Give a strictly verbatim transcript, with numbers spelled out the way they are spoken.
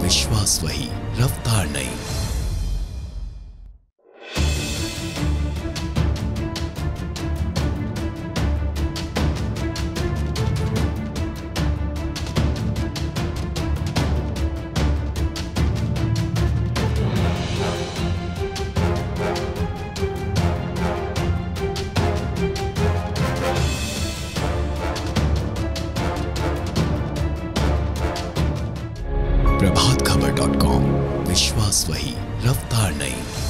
विश्वास वही, रफ्तार नहीं। प्रभात खबर डॉट कॉम, विश्वास वही, रफ्तार नहीं।